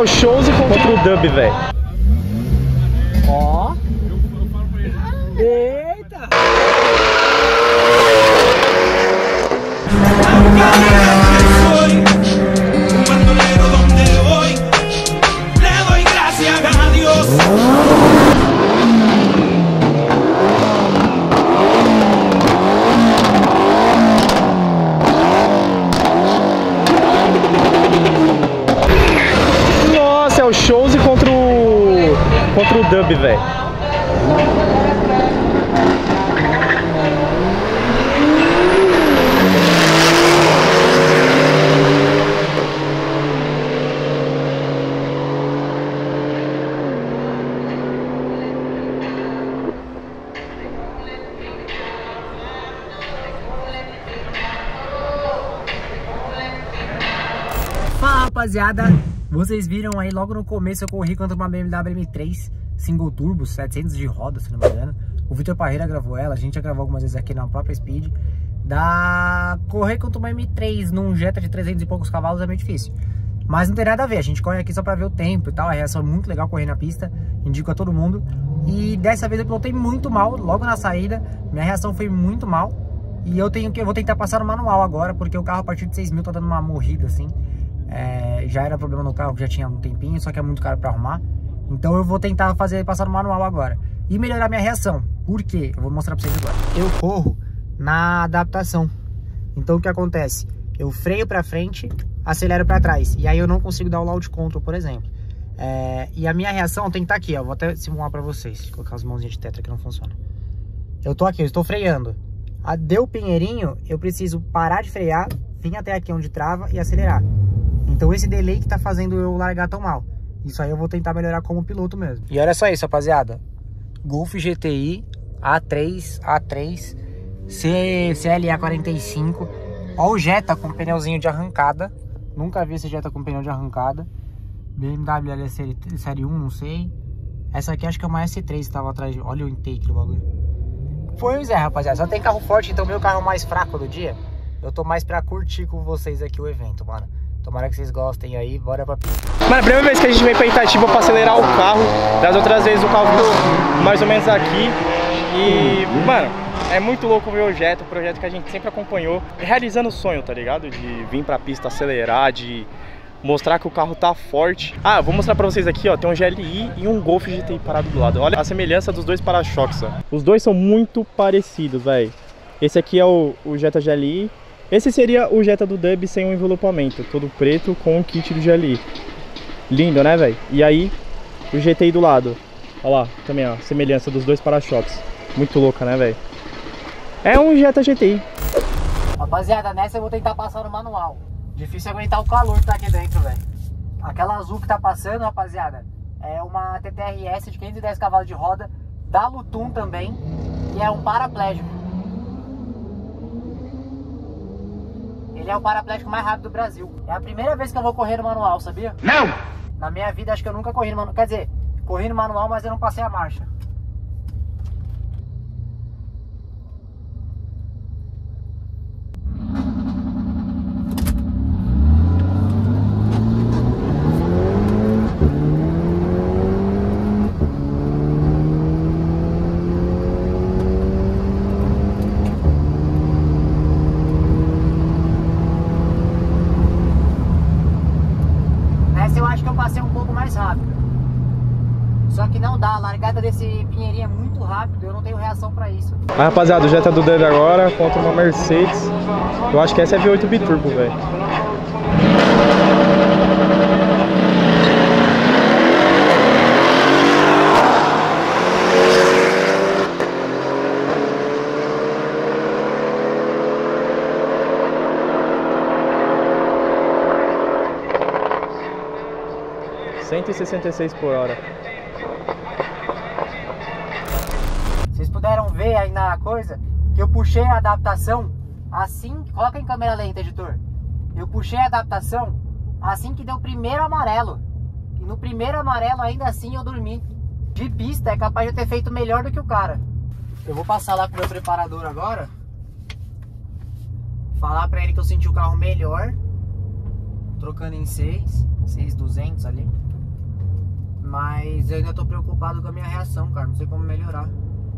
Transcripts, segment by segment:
o Chose contra o Dub, velho. Ó. Eita. Nossa, é o Chose contra o Dub, velho. Fala, rapaziada, vocês viram aí logo no começo eu corri contra uma BMW M3 Single Turbo, 700 de roda, se não me engano. O Vitor Parreira gravou ela, a gente já gravou algumas vezes aqui na própria Speed. Correr contra uma M3 num Jetta de 300 e poucos cavalos é meio difícil. Mas não tem nada a ver, a gente corre aqui só pra ver o tempo e tal. A reação é muito legal correr na pista, indico a todo mundo. E dessa vez eu pilotei muito mal, logo na saída, minha reação foi muito mal. E eu vou tentar passar no manual agora, porque o carro a partir de 6 mil tá dando uma morrida assim. Já era problema no carro, já tinha um tempinho, só que é muito caro pra arrumar. Então eu vou tentar passar no manual agora e melhorar minha reação. Por quê? Eu vou mostrar pra vocês agora. Eu corro na adaptação. Então o que acontece? Eu freio pra frente, acelero pra trás. E aí eu não consigo dar o launch control, por exemplo. E a minha reação tem que estar aqui, ó. Vou até simular pra vocês. Vou colocar as mãozinhas de tetra que não funciona. Eu tô aqui, eu estou freando. Deu o pinheirinho, eu preciso parar de frear, vir até aqui onde trava e acelerar. Então esse delay que tá fazendo eu largar tão mal. Isso aí eu vou tentar melhorar como piloto mesmo. E olha só isso, rapaziada. Golf GTI A3 CLA 45. Ó o Jetta com pneuzinho de arrancada. Nunca vi esse Jetta com pneu de arrancada. BMW LS série 1, não sei. Essa aqui acho que é uma S3 que tava atrás. Olha o intake do bagulho. Pois é, rapaziada. Só tem carro forte, então meu carro mais fraco do dia. Eu tô mais pra curtir com vocês aqui o evento, mano. Tomara que vocês gostem aí, bora pra pista. Mano, a primeira vez que a gente vem pra Itatiba pra acelerar o carro. Das outras vezes o carro ficou mais ou menos aqui. E, mano, é muito louco ver o Jetta, o projeto que a gente sempre acompanhou. Realizando o sonho, tá ligado? De vir pra pista acelerar, de mostrar que o carro tá forte. Ah, vou mostrar pra vocês aqui, ó. Tem um GLI e um Golf GTI parado do lado. Olha a semelhança dos dois para-choques, ó. Os dois são muito parecidos, velho. Esse aqui é o Jetta GLI. Esse seria o Jetta do Dub sem um envelopamento, todo preto com o kit do GLI. Lindo, né, velho? E aí, o GTI do lado. Olha lá, também, ó, semelhança dos dois para-choques. Muito louca, né, velho? É um Jetta GTI. Rapaziada, nessa eu vou tentar passar no manual. Difícil aguentar o calor que tá aqui dentro, velho. Aquela azul que tá passando, rapaziada, é uma TTRS de 510 cavalos de roda, da Lutum também, e é um paraplégico. Ele é o paraplégico mais rápido do Brasil. É a primeira vez que eu vou correr no manual, sabia? Não! Na minha vida acho que eu nunca corri no manual. Quer dizer, corri no manual, mas eu não passei a marcha. Eu acho que eu passei um pouco mais rápido. Só que não dá, a largada desse pinheirinho é muito rápido, eu não tenho reação pra isso. Ah, rapaziada, o Jetta do Dub agora contra uma Mercedes. Eu acho que essa é V8 Biturbo, velho. 166 por hora. Vocês puderam ver aí na coisa que eu puxei a adaptação assim. Coloca em câmera lenta, editor. Eu puxei a adaptação assim que deu o primeiro amarelo. E no primeiro amarelo ainda assim eu dormi. De pista é capaz de eu ter feito melhor do que o cara. Eu vou passar lá com o meu preparador agora. Falar pra ele que eu senti o carro melhor. Trocando em 6.200 ali. Mas eu ainda tô preocupado com a minha reação, cara. Não sei como melhorar.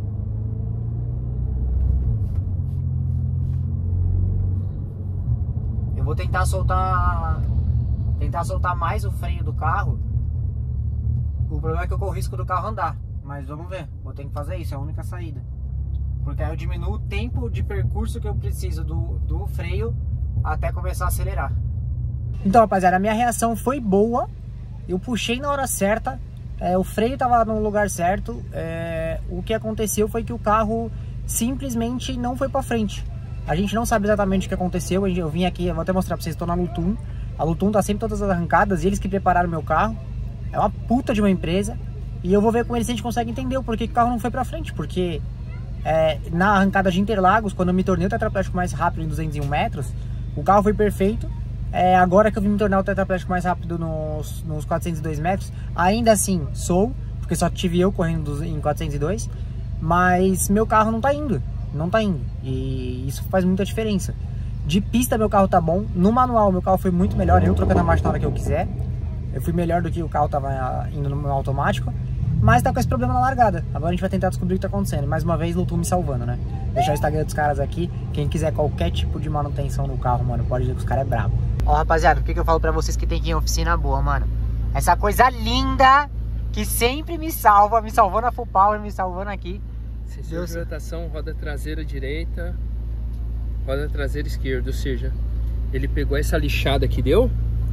Eu vou tentar soltar mais o freio do carro. O problema é que eu corro o risco do carro andar. Mas vamos ver, vou ter que fazer isso, é a única saída. Porque aí eu diminuo o tempo de percurso que eu preciso do freio até começar a acelerar. Então, rapaziada, a minha reação foi boa. Eu puxei na hora certa, o freio tava no lugar certo. O que aconteceu foi que o carro simplesmente não foi pra frente. A gente não sabe exatamente o que aconteceu. Eu vim aqui, eu vou até mostrar pra vocês, estou na Lutum. A Lutum tá sempre todas as arrancadas, eles que prepararam meu carro. É uma puta de uma empresa. E eu vou ver com eles se a gente consegue entender o porquê que o carro não foi pra frente. Porque na arrancada de Interlagos, quando eu me tornei o tetraplégico mais rápido em 201 metros, o carro foi perfeito. Agora que eu vim me tornar o tetraplégico mais rápido nos 402 metros, ainda assim sou, porque só tive eu correndo em 402, mas meu carro não tá indo. Não tá indo. E isso faz muita diferença. De pista meu carro tá bom. No manual meu carro foi muito melhor. Eu trocando a marcha na hora que eu quiser. Eu fui melhor do que o carro tava indo no automático. Mas tá com esse problema na largada. Agora a gente vai tentar descobrir o que tá acontecendo. Mais uma vez, Lutum me salvando, né? Deixar o Instagram dos caras aqui. Quem quiser qualquer tipo de manutenção no carro, mano, pode dizer que os caras é brabo. Ó, rapaziada, por que eu falo pra vocês que tem que ir em oficina boa, mano? Essa coisa linda que sempre me salva. Me salvou na Full Power, me salvando aqui. Sensor de rotação, roda traseira direita, roda traseira esquerda, ou seja, ele pegou essa lixada que deu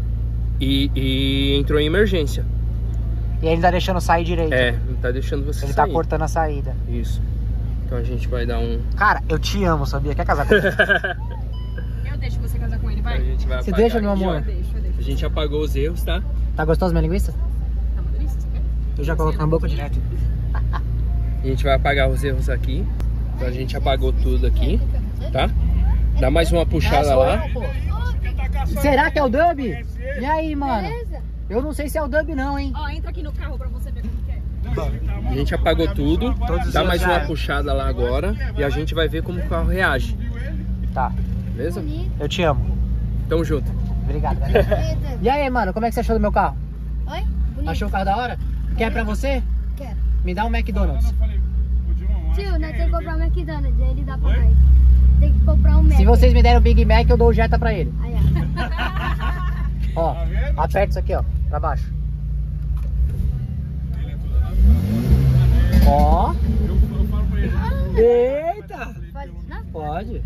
e entrou em emergência. E ele tá deixando sair direito. Não tá deixando você sair. Ele tá cortando a saída. Isso. Então a gente vai dar um... Cara, eu te amo, sabia? Quer casar comigo? Eu deixo você casar com ele, vai. A gente vai Você deixa, meu amor? Eu deixo. A gente apagou os erros, tá? Tá gostoso minha linguiça? Tá uma delícia, você quer? Eu já coloco na boca direto. A gente vai apagar os erros aqui. Então a gente apagou tudo aqui, tá? Dá mais uma puxada lá. Será que é o Dub? E aí, mano? Eu não sei se é o Dub não, hein? Ó, entra aqui no carro pra você ver como que é. A gente apagou tudo. Dá mais uma já. puxada lá agora. E a gente vai ver como o carro reage. Tá. Beleza? Eu te amo. Tamo junto. Obrigado, galera. E aí, mano, como é que você achou do meu carro? Oi? Bonito. Achou o carro da hora? Quer pra você? Quero. Me dá um McDonald's. Tio, nós temos que comprar um McDonald's, ele dá pra nós. Tem que comprar um Mac. Se vocês me derem o Big Mac, eu dou o Jetta pra ele. Aí, Ó, aperta isso aqui, ó, pra baixo. Ó. Eita! Pode, não? Pode.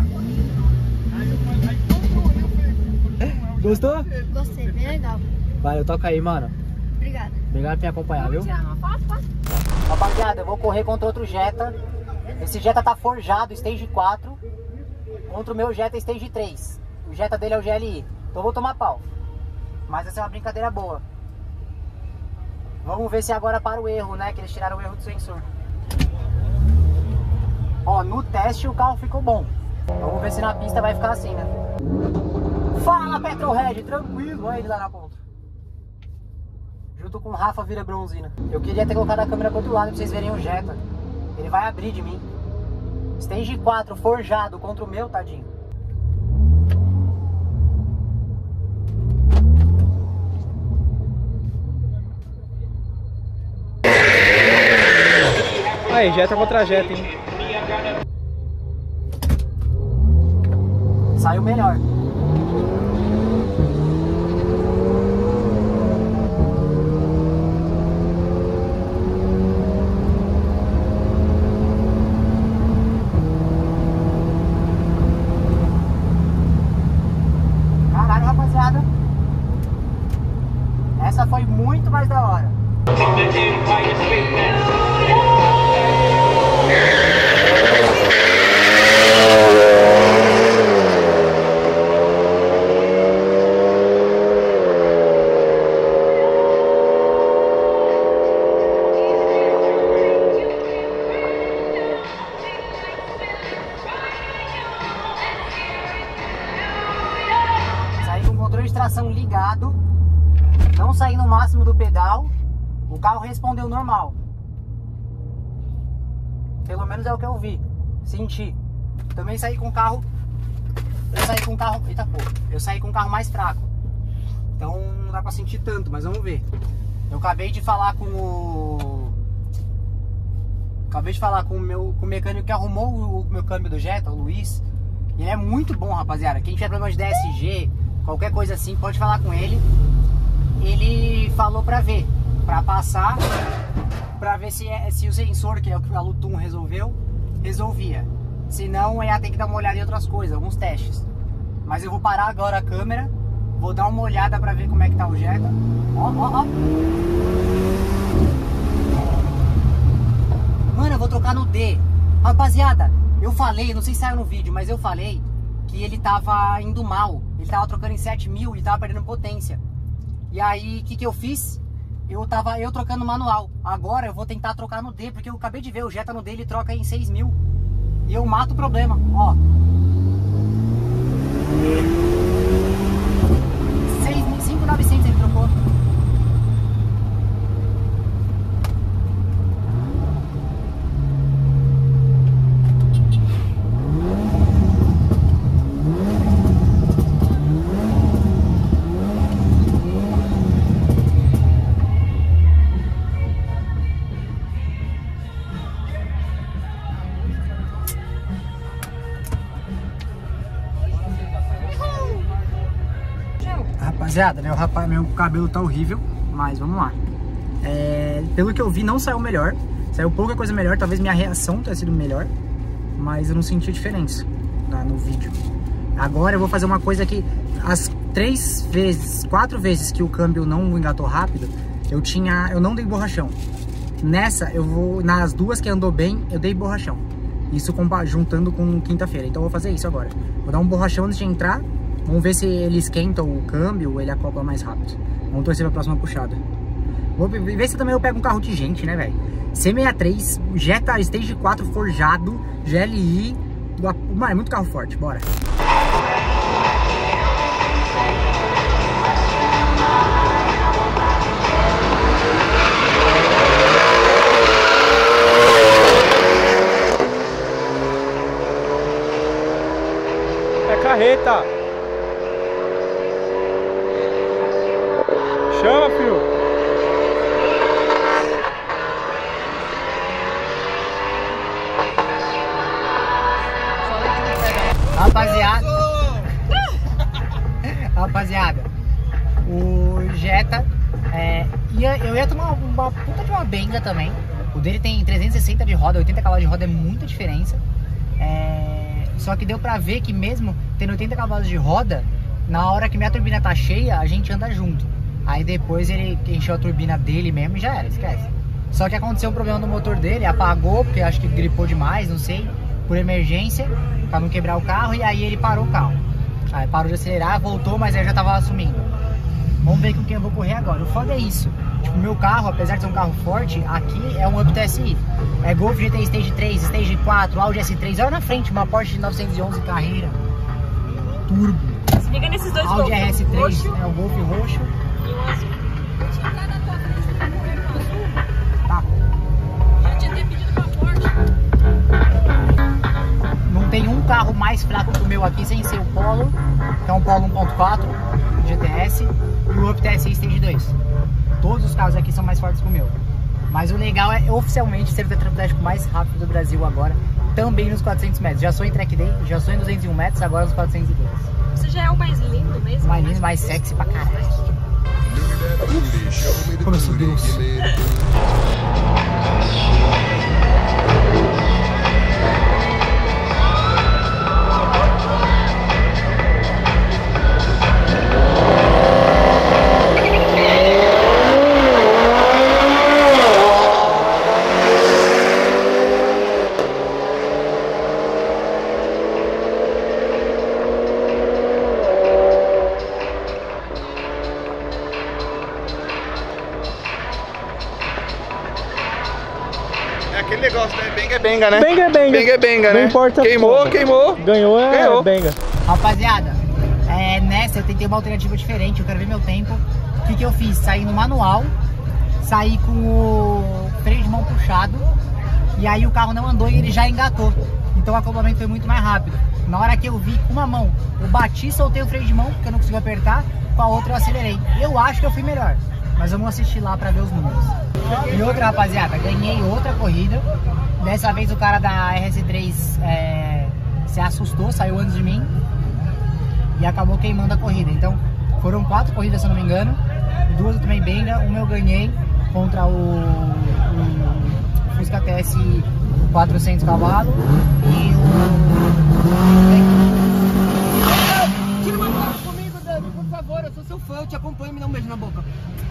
Gostou? Gostei, bem legal. Valeu, toca aí, mano. Obrigada. Obrigado por me acompanhar, viu? Tirar uma foto, posso? Rapaziada, eu vou correr contra outro Jetta. Esse Jetta tá forjado, Stage 4. Contra o meu Jetta Stage 3. O Jetta dele é o GLI. Então eu vou tomar pau. Mas essa é uma brincadeira boa. Vamos ver se agora para o erro, né? Que eles tiraram o erro do sensor. Ó, no teste o carro ficou bom. Vamos ver se na pista vai ficar assim, né? Fala, Petrohead! Tranquilo, olha ele lá na ponta. Junto com o Rafa vira bronzina. Eu queria ter colocado a câmera pro outro lado pra vocês verem o Jetta. Ele vai abrir de mim. Stage 4 forjado contra o meu, tadinho. Aí, Jetta contra Jetta, hein? Saiu melhor. Caralho, rapaziada. Essa foi muito mais da hora. Saí com o controle de tração ligado. Não saí no máximo do pedal. O carro respondeu normal. Pelo menos é o que eu vi. Senti. Também saí com o carro. Eu saí com o carro. Eita porra. Eu saí com o carro mais fraco. Então não dá pra sentir tanto, mas vamos ver. Eu acabei de falar com o... com o mecânico que arrumou o meu câmbio do Jetta, o Luiz. Ele é muito bom, rapaziada. Quem tiver problema de DSG, qualquer coisa assim, pode falar com ele. Ele falou pra ver, pra passar, pra ver se o sensor, que é o que a Lutum resolvia. Se não, ia ter que dar uma olhada em outras coisas, alguns testes. Mas eu vou parar agora a câmera, vou dar uma olhada pra ver como é que tá o Jetta. Ó. Mano, eu vou trocar no D. Rapaziada, eu falei, não sei se saiu no vídeo, mas eu falei que ele tava indo mal. Ele tava trocando em 7.000 e tava perdendo potência. E aí, o que eu fiz? Eu trocando manual. Agora eu vou tentar trocar no D, porque eu acabei de ver, o Jetta no D ele troca em 6.000. E eu mato o problema, ó. 5.900 ele trocou. Rapaziada, né? Meu cabelo tá horrível, mas vamos lá. Pelo que eu vi, não saiu melhor. Saiu pouca coisa melhor. Talvez minha reação tenha sido melhor, mas eu não senti a diferença no vídeo. Agora eu vou fazer uma coisa que as 4 vezes que o câmbio não engatou rápido, eu não dei borrachão. Nas 2 que andou bem, eu dei borrachão. Isso juntando com quinta-feira. Então eu vou fazer isso agora. Vou dar um borrachão antes de entrar. Vamos ver se ele esquenta o câmbio ou ele acopla mais rápido. Vamos torcer pra próxima puxada. Vou ver se também eu pego um carro de gente, né, velho? C63, Jetta Stage 4 forjado, GLI. Mano, é muito carro forte, bora. É carreta! Chama, filho! Rapaziada, o Jetta, eu ia tomar uma puta de uma benga também. O dele tem 360 de roda, 80 cavalos de roda, é muita diferença. Só que deu pra ver que mesmo tendo 80 cavalos de roda, na hora que minha turbina tá cheia, a gente anda junto. Aí depois ele encheu a turbina dele mesmo e já era, esquece. Só que aconteceu um problema no motor dele, apagou, porque acho que gripou demais, não sei, por emergência, pra não quebrar o carro, e aí ele parou o carro. Aí parou de acelerar, voltou, mas aí já tava sumindo. Vamos ver com quem eu vou correr agora. O foda é isso. Tipo, meu carro, apesar de ser um carro forte, aqui é um Up TSI. É Golf GTI Stage 3, Stage 4, Audi S3. Olha na frente, uma Porsche de 911 carreira. Turbo. Se liga nesses dois Audi Golf. RS3, Roxo o Golf roxo. e o azul. Deixa eu entrar na tua frente, você vai correr com o azul. Tá. Já tinha ter pedido pra Porsche. Não tem um carro mais fraco que o meu aqui, sem ser o Polo, que é um Polo 1.4 GTS, e o Up TSI Stage 2. Todos os carros aqui são mais fortes que o meu. Mas o legal é oficialmente ser o tetraplégico mais rápido do Brasil agora, também nos 400 metros. Já sou em track day, já sou em 201 metros, agora nos 402. Você já é o mais lindo mesmo? Mais lindo, mais sexy pra caralho. Começou Deus. Aquele negócio, né? Benga é benga, né? Benga é benga. Benga é benga, né? Não importa. Queimou, queimou. Ganhou é Ganhou. benga. Rapaziada, nessa eu tentei uma alternativa diferente, eu quero ver meu tempo. O que eu fiz? Saí no manual, saí com o freio de mão puxado, e aí o carro não andou e ele já engatou. Então o acoplamento foi muito mais rápido. Na hora que eu vi com uma mão, eu bati, soltei o freio de mão, porque eu não consegui apertar, com a outra eu acelerei. Eu acho que eu fui melhor. Mas vamos assistir lá pra ver os números. E outra, rapaziada, ganhei outra corrida. Dessa vez o cara da RS3 se assustou, saiu antes de mim e acabou queimando a corrida. Então foram 4 corridas, se eu não me engano. 2 eu tomei benga, uma eu ganhei contra o Fusca TS 400 cavalos e Tira uma foto comigo, Dani, por favor, eu sou seu fã, eu te acompanho, me dá um beijo na boca.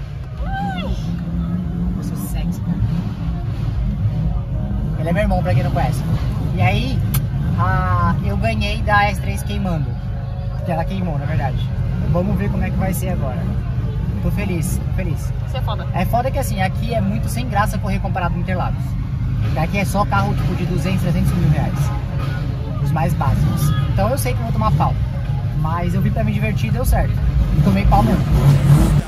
Eu sou sexy, cara. Ele é meu irmão, pra quem não conhece. E aí, eu ganhei da S3 queimando. Que ela queimou, na verdade. Vamos ver como é que vai ser agora. Tô feliz, tô feliz. Isso é foda. É foda que assim, aqui é muito sem graça correr comparado com Interlagos. Daqui é só carro tipo de 200, 300 mil reais. Os mais básicos. Então eu sei que eu vou tomar pau. Mas eu vim pra me divertir e deu certo. E tomei pau mesmo.